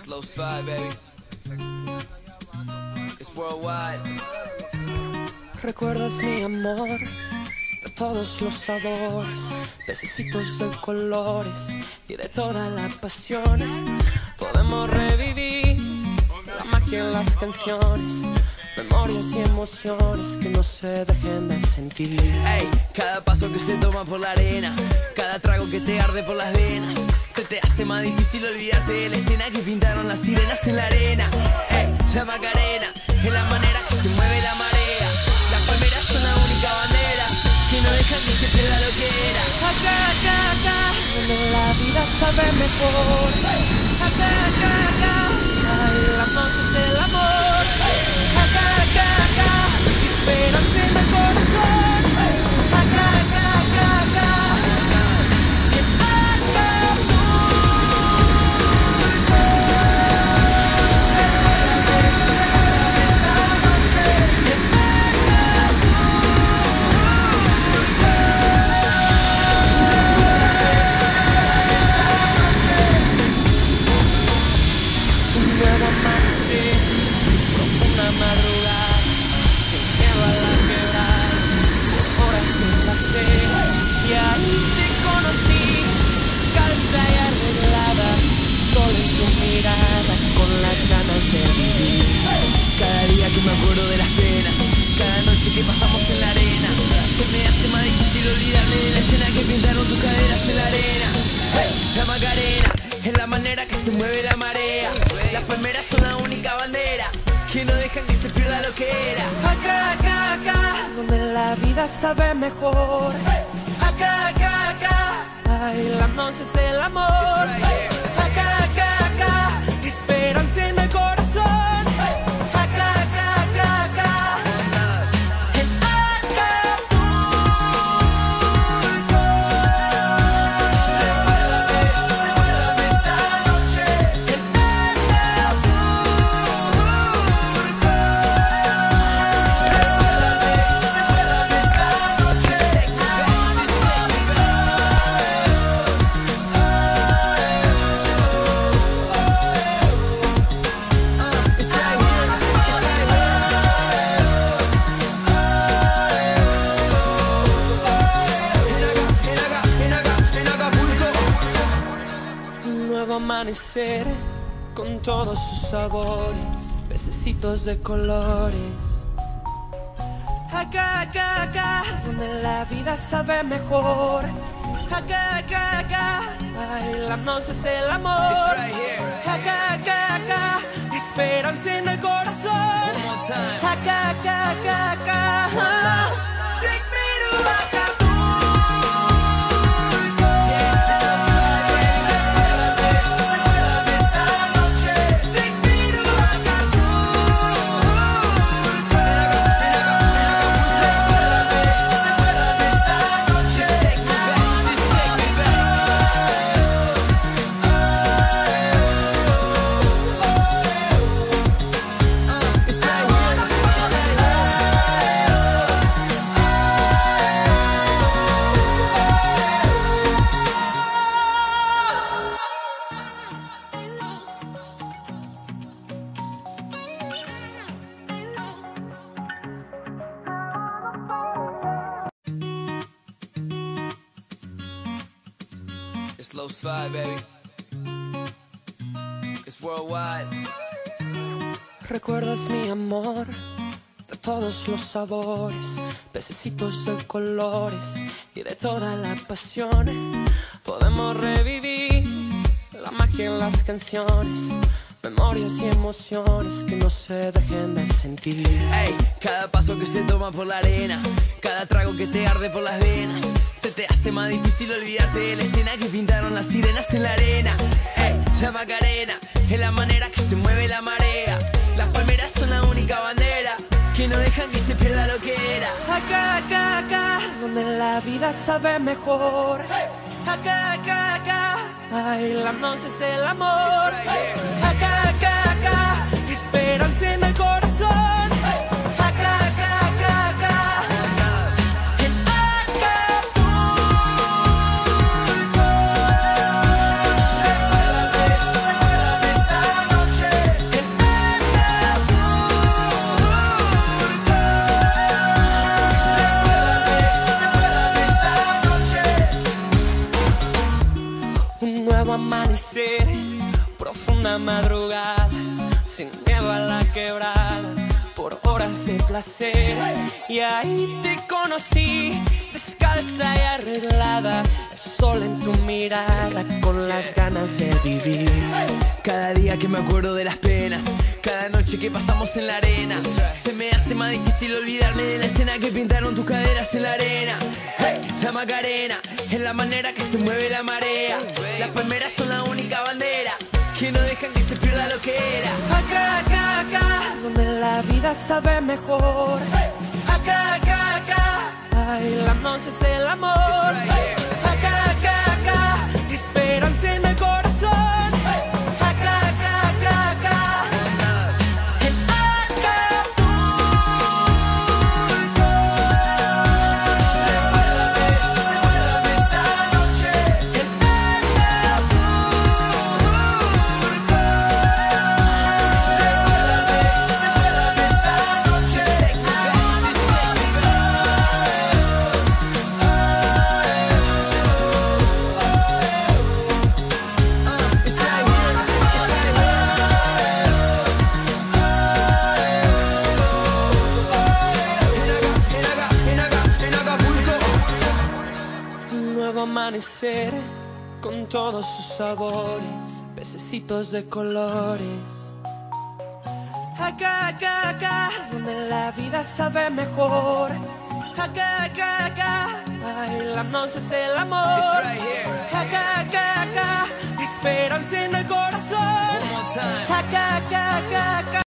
Slow slide, baby. It's worldwide. ¿Recuerdas mi amor? De todos los sabores, pececitos de colores y de toda la pasión. Podemos revivir la magia en las canciones, memorias y emociones que no se dejen de sentir. Ey, cada paso que se toma por la arena, cada trago que te arde por las venas, se te hace más difícil olvidarte de la escena que pintaron las sirenas en la arena. Ey, la Macarena es la manera que se mueve la marea. Las palmeras son la única bandera que no dejan que se pierda lo que era. Acá, acá, acá, donde la vida sabe mejor. Acá, acá, acá, bailamos es el amor. Acá, acá, acá, esperanza en el corazón. Acá, acá, acá, acá, madrugada, sin miedo a la quebrada, por horas sin placer. Y ahí te conocí, descalza y arreglada, solo en tu mirada, con las ganas de vivir. Cada día que me acuerdo de las penas, cada noche que pasamos en la arena, se me hace más difícil olvidarme de la escena que pintaron tus caderas en la arena. La Macarena es la manera que se mueve la marea. Las palmeras son la única bandera que no dejan que se pierda lo que era. Acá, acá, acá, donde la vida sabe mejor. Acá, acá, acá, bailamos es el amor. Acá, acá, acá, esperanza en el corazón. Acá, acá, acá, acá, en Acapulco. Recuérdame esa noche en amanecer con todos sus sabores, pececitos de colores. Acá, acá, acá, donde la vida sabe mejor. Acá, acá, acá, bailamos es el amor. Acá, acá, acá, esperanza en el corazón. Acá, acá, acá, acá, take me to Acapulco. Slow slide, baby. It's worldwide. ¿Recuerdas mi amor? De todos los sabores, pececitos de colores y de toda la pasión. Podemos revivir la magia en las canciones, memorias y emociones que no se dejen de sentir. Ey, cada paso que se toma por la arena, cada trago que te arde por las venas, se te hace más difícil olvidarte de la escena que pintaron las sirenas en la arena. Ey, la Macarena es la manera que se mueve la marea. Las palmeras son la única bandera que no dejan que se pierda lo que era. Acá, acá, acá, donde la vida sabe mejor. Acá, acá, acá, bailamos es el amor. Acá, acá, acá, esperanza en el corazón. Acá, acá, acá, acá, en Acapulco. Recuérdame esa noche. una madrugada, sin miedo a la quebrada, por horas de placer. Y ahí te conocí, descalza y arreglada, el sol en tu mirada, con las ganas de vivir. Cada día que me acuerdo de las penas, cada noche que pasamos en la arena, se me hace más difícil olvidarme de la escena que pintaron tus caderas en la arena. Hey, la Macarena es la manera que se mueve la marea. Las palmeras son la única bandera que no dejan que se pierda lo que era. Acá, acá, acá, donde la vida sabe mejor. Acá, acá, acá, bailándose es el amor. Acá, acá, acá, esperanza en el corazón. Acá, acá, acá, acá, en Acapulco. Recuérdame esa noche en amanecer con todos sus sabores, pececitos de colores. Acá, acá, acá, donde la vida sabe mejor. Acá, acá, acá, bailándose es el amor. Acá, acá, acá, esperanza en el corazón.